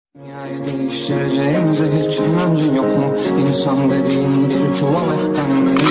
Dünyayı değiştireceğimize hiç inancın yok mu? İnsan dediğin bir çuval etten mi?